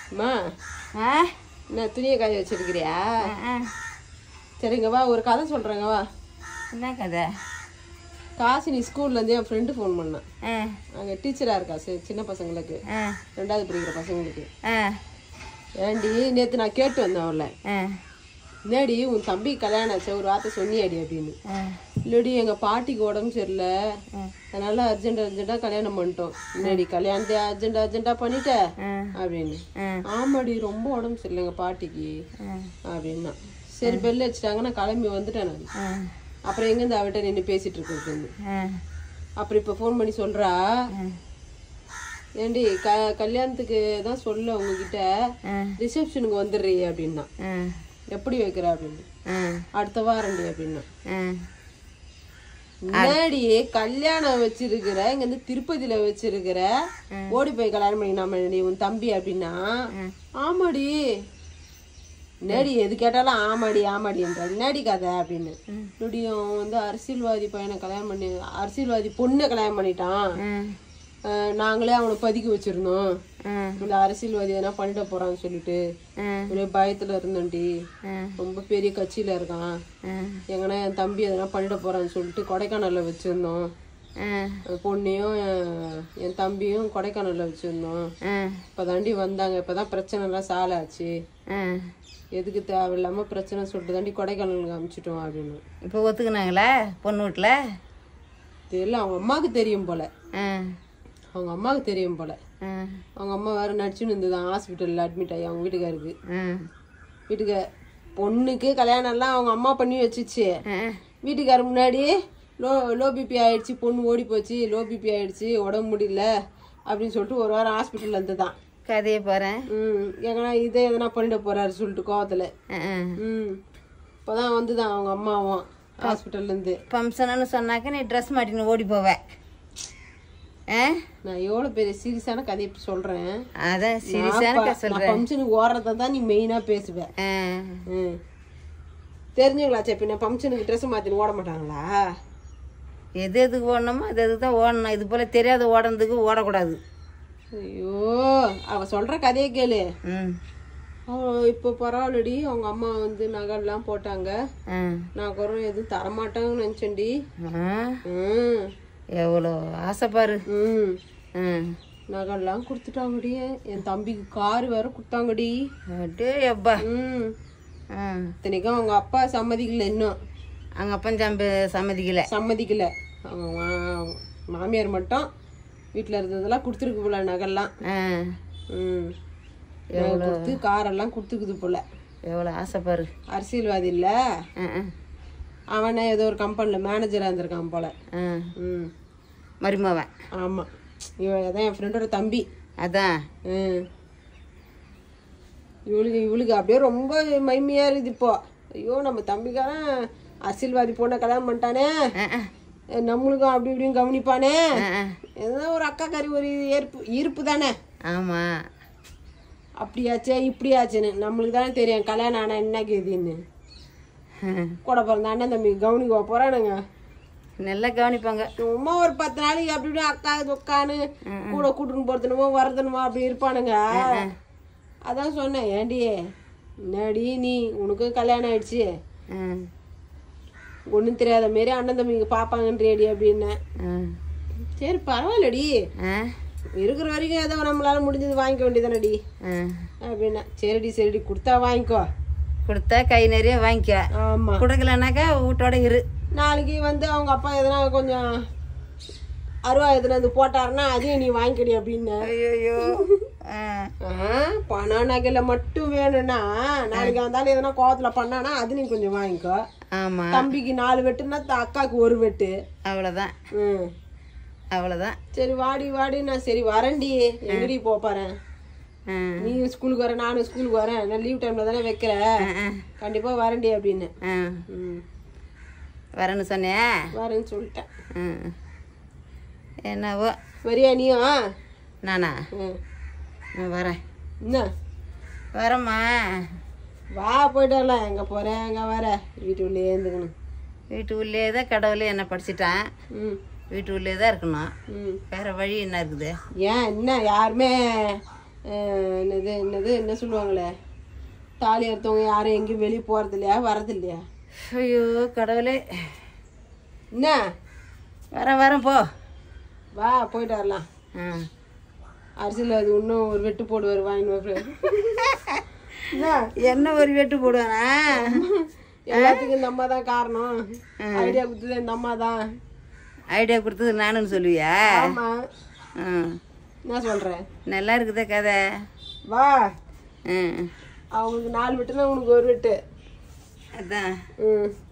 அம்மா என்ன துணியை காய வச்சிருக்கிறியா? சரிங்க வா, ஒரு கதை சொல்கிறேங்க வா. என்ன கதை? காசினி ஸ்கூல்லேருந்து என் ஃப்ரெண்டு ஃபோன் பண்ணான். அங்கே டீச்சராக இருக்கா சின்ன பசங்களுக்கு, 2வது படிக்கிற பசங்களுக்கு. ஏண்டி நேற்று நான் கேட்டு வந்தேன் அவளை, என்னடி உன் தம்பி கல்யாணம் ஆச்சு ஒரு வார்த்தை சொன்னியாடி அப்படின்னு. இல்லடி எங்கள் பாட்டிக்கு உடம்பு சரியில்லை, அதனால அர்ஜென்ட்டாக கல்யாணம் பண்ணிட்டோம். என்னடி கல்யாணத்தை அர்ஜென்ட்டாக பண்ணிட்ட அப்படின்னு. ஆமாடி ரொம்ப உடம்பு சரியில்லை எங்கள் பாட்டிக்கு அப்படின்னா. சரி பெல் வச்சுட்டாங்க, நான் கிளம்பி வந்துட்டேன் நான். அப்புறம் எங்கேருந்து அவட்ட நின்று பேசிட்டு இருக்கிறது. அப்புறம் இப்போ ஃபோன் பண்ணி சொல்கிறா, ஏண்டி கல்யாணத்துக்கு தான் சொல்ல உங்ககிட்ட ரிசப்ஷனுக்கு வந்துடுறீ அப்படின்னா. எப்படி வைக்கிற அப்படின்னு. அடுத்த வாரண்டி அப்படின்னா. முன்னாடி கல்யாணம் வச்சிருக்கிற இங்க வந்து திருப்பதியில வச்சிருக்கிற, ஓடி போய் கல்யாணம் பண்ணி உன் தம்பி அப்படின்னா. ஆமாடி நேடி எது கேட்டாலும் ஆமாடி ஆமாடின்ற நேடி கதை அப்படின்னு. நொடியும் வந்து அரசியல்வாதி பையனை கல்யாணம் பண்ணி, அரசியல்வாதி பொண்ணை கல்யாணம் பண்ணிட்டான். நாங்களே அவனை பதுக்கி வச்சிருந்தோம், இந்த அரசியல்வாதி எதனா பண்ணிட போறான்னு சொல்லிட்டு ஒரே பயத்துல இருந்தோண்டி. ரொம்ப பெரிய கட்சியில இருக்கான், எங்கன்னா என் தம்பி எதனா பண்ணிட போறான்னு சொல்லிட்டு கொடைக்கானல்ல வச்சிருந்தோம். பொண்ணையும் என் தம்பியும் கொடைக்கானல்ல வச்சிருந்தோம். இப்பதாண்டி வந்தாங்க, இப்பதான் பிரச்சனை எல்லாம் சால ஆச்சு, எதுக்கு தேவையில்லாம பிரச்சனை சொல்லிட்டு தாண்டி கொடைக்கானலுக்கு அனுப்பிச்சிட்டோம் அப்படின்னு. இப்போ ஒத்துக்குனாங்களா பொண்ணு வீட்டுல? தெரியல, அவங்க அம்மாவுக்கு தெரியும் போல. அவங்க அம்மாவுக்கு தெரியும் போல. அவங்க அம்மா வேற நடிச்சுன்னு இருந்ததுதான் ஹாஸ்பிட்டல்ல அட்மிட் ஆகி. அவங்க வீட்டுக்கு பொண்ணுக்கு கல்யாணம் எல்லாம் அவங்க அம்மா பண்ணி வச்சுச்சு. வீட்டுக்கார முன்னாடி லோ பிபி ஆயிடுச்சு, பொண்ணு ஓடி போச்சு, லோ பிபி ஆயிடுச்சு, உடம்பு முடியல அப்படின்னு சொல்லிட்டு ஒரு வாரம் ஹாஸ்பிட்டல்ல இருந்துதான். கதையை பாரு. எங்கன்னா இதே எதனா பண்ணிட போறாரு சொல்லிட்டு கோவத்துல. இப்பதான் வந்துதான் அவங்க அம்மாவும் ஹாஸ்பிட்டல்ல இருந்து. ஃபங்க்ஷன்னு சொன்னாக்க நீ ட்ரெஸ் மாட்டின்னு ஓடி போவ. நான் எவ்வளவு பெரிய சீரியஸான கதையை சொல்றேன். அதான் சீரியஸான கதை சொல்றேன். ஃபங்க்ஷனுக்கு ஓடுறதான் நீ மெயினா பேசுவ. தெரிஞ்சுங்களா பின்ன ஃபங்க்ஷனுக்கு ட்ரெஸ் மாத்தின்னு ஓட மாட்டாங்களா? எது எதுக்கு ஓடணுமோ அது எதுக்கு தான் ஓடணும். இது போல தெரியாத ஓடுறதுக்கு ஓடக்கூடாது. ஐயோ அவ சொல்ற கதையை கேளு. இப்போ பரவாயில்லடி, அவங்க அம்மா வந்து நகைலாம் போட்டாங்க. நான் குறம் எதுவும் தரமாட்டாங்கன்னு நினைச்சேன்டி. எவ்வளோ ஆசைப்பாரு. நகைலாம் கொடுத்துட்டாங்கடி. என் தம்பிக்கு கார் வேற கொடுத்தாங்கடி. எப்பா இத்தனைக்கும் அவங்க அப்பா சம்மதிக்கல இன்னும். அவங்க அப்பன் சம்மதிக்கல. அவங்க மாமியார் மட்டும் வீட்டுல இருந்ததெல்லாம் கொடுத்துருக்கு போல நகைலாம். கொடுத்து காரெல்லாம் கொடுத்துக்குது போல. எவ்வளோ ஆசைப்பாரு. அரசியல்வாதி இல்ல, அவனே ஏதோ ஒரு கம்பெனில மேனேஜரா இருந்திருக்கான் போல. மருமவன். ஆமா, இவன் என் ஃப்ரெண்டோட தம்பி. அதான் இவளுக்கு அப்படியே ரொம்ப மைமையா இருக்குது இப்போ. ஐயோ நம்ம தம்பிக்காரன் அரசியல்வாதி பொண்ணை கல்யாணம் பண்ணிட்டானே, நம்மளுக்கும் அப்படி இப்படியும் கவனிப்பானே. எதுனா ஒரு அக்கா கறி ஒரு ஈர்ப்பு தானே. ஆமா, அப்படியாச்சே இப்படியாச்சுன்னு நம்மளுக்கு தானே தெரியும் கல்யாணம் ஆனா என்ன கேதுன்னு. கூட பிறந்த அண்ணன் தம்பி கவனிக்க போறானுங்க. நல்லா கவனிப்பாங்க. சும்மா ஒரு 10 நாளைக்கு அப்படி இப்படி அக்கா தொக்கான்னு கூட கூட்டுன்னு போறதுனுமோ வரதுனுமோ அப்படி இருப்பானுங்க. அதான் சொன்னேன், ஏண்டி என்னடி நீ உனக்கும் கல்யாணம் ஆயிடுச்சு, ஒன்றும் தெரியாத மாரி அண்ணன் தம்பிங்க பாப்பாங்கன்றேடி அப்படின்னு. சரி பரவாயில்லடி, இருக்கிற வரைக்கும் ஏதோ நம்மளால முடிஞ்சது வாங்கிக்க வேண்டியதானடி அப்படின்னா. சரிடி கொடுத்தா வாங்கிக்கோ, கொடுத்தா கை நிறைய வாங்கிக்க. ஆமா, கொடுக்கலனாக்கா வீட்டோட இரு. நாளைக்கு வந்து அவங்க அப்பா எதனா கொஞ்சம் அருவா எதுனா வந்து போட்டாருன்னா அதையும் நீ வாங்கிக்கடி அப்படின்னு. ஐயோ பணம் நகையில மட்டும் வேணும்னா நாளைக்கு வந்தாலும் எதனா கோவத்துல பண்ணானா அது நீ கொஞ்சம் வாங்கிக்கோ. ஆமா, தம்பிக்கு 4 வெட்டுன்னா அக்காவுக்கு 1 வெட்டு, அவ்வளவுதான். அவ்வளவுதான். சரி வாடி நான் சரி வரேன்டி. எங்கடி போறேன், நீ ஸ்கூலுக்கு வர நானும் ஸ்கூலுக்கு வரேன், நான் லீவ் டைம்ல தானே வைக்கிற, கண்டிப்பா வரேன்டி அப்படின்னு. வரேன்னு சொன்னேன். வரேன்னு சொல்லிட்டேன். என்னவோ வரியா நீயும்? நானா வரேன். என்ன வரேம்மா, வா போயிட்டு வரலாம். எங்க போறேன் எங்க வர, வீட்டு உள்ளே இருந்துக்கணும். வீட்டு உள்ளே தான் கடவுளே என்ன படிச்சுட்டான். வீட்டு உள்ளே தான் இருக்கணும், வேற வழி என்ன இருக்குது? ஏன் என்ன யாருமே என்னது என்னது என்ன சொல்லுவாங்களே, தாலி அறுத்தவங்க யாரும் எங்கேயும் வெளியே போகிறது இல்லையா, வரது இல்லையா? ஐயோ கடவுளே, என்ன வரேன் போ. வா போயிட்டு வரலாம். அரிசியில் அது இன்னும் ஒரு வெட்டு போடுவார் வாங்கின்னு. என்ன ஒரு வெட்டு போடுவானா? எல்லாத்துக்கும் இந்த அம்மா தான் காரணம். ஐடியா கொடுத்தது இந்த அம்மா தான். ஐடியா கொடுத்தது நானுன்னு சொல்லுவியா? ஆமாம். என்ன சொல்கிறேன்? நல்லா இருக்குதே கதை. வா. அவங்களுக்கு 4 வெட்டுனா உனக்கு ஒரு வெட்டு. அதான்.